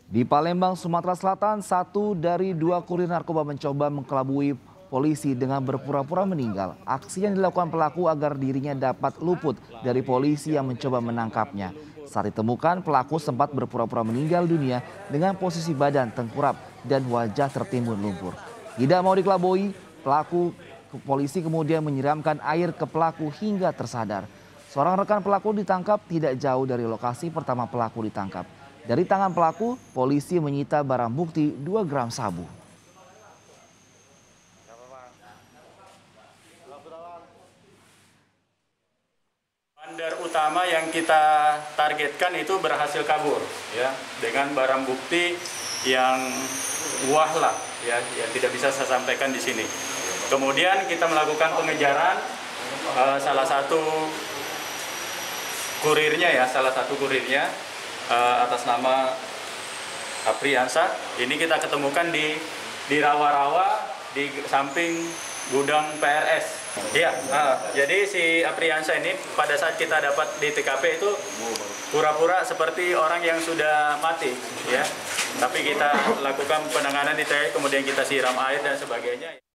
Di Palembang, Sumatera Selatan, satu dari dua kurir narkoba mencoba mengelabui polisi dengan berpura-pura meninggal. Aksi yang dilakukan pelaku agar dirinya dapat luput dari polisi yang mencoba menangkapnya. Saat ditemukan, pelaku sempat berpura-pura meninggal dunia dengan posisi badan tengkurap dan wajah tertimbun lumpur. Tidak mau dikelabui, polisi kemudian menyiramkan air ke pelaku hingga tersadar. Seorang rekan pelaku ditangkap tidak jauh dari lokasi pertama pelaku ditangkap. Dari tangan pelaku, polisi menyita barang bukti 2 gram sabu. Bandar utama yang kita targetkan itu berhasil kabur, ya, dengan barang bukti yang wah lah, ya, yang tidak bisa saya sampaikan di sini. Kemudian kita melakukan pengejaran salah satu kurirnya, atas nama Apriansa. Ini kita ketemukan di rawa-rawa di samping gudang PRS. Iya, jadi si Apriansa ini pada saat kita dapat di TKP itu pura-pura seperti orang yang sudah mati, ya. Tapi kita lakukan penanganan di TKP, kemudian kita siram air dan sebagainya.